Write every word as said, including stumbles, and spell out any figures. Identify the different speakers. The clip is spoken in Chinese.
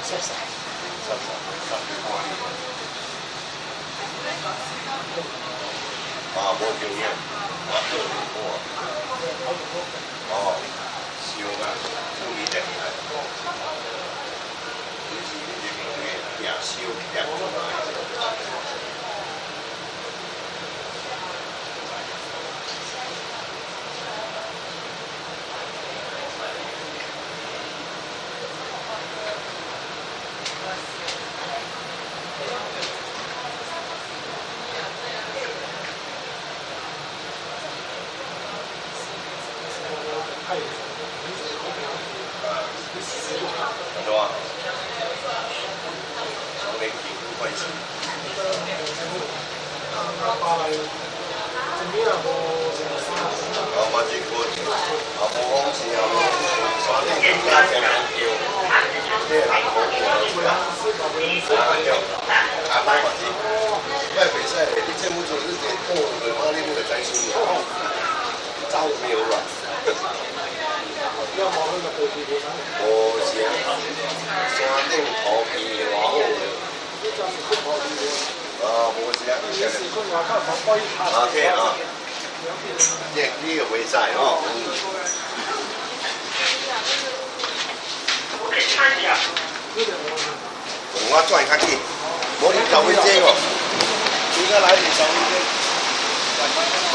Speaker 1: 十三，
Speaker 2: 十三，十看你。啊，无经验，我做唔好。哦，烧啊，注意点来。就是你这边个夜烧点出来。 很多啊，从零评估关系。哦，嘛是过，啊，无风是啊，山顶更加天然叫，这个人口多啊，啊对，啊歹嘛是，我袂使，你这么做是点过，对嘛？你那个担心了，招没有软。 无是啊，山顶土片偌好啊，无是啊，啊对啊，这你个袂使吼。我转较紧，无你交尾这个，你个来是交尾这。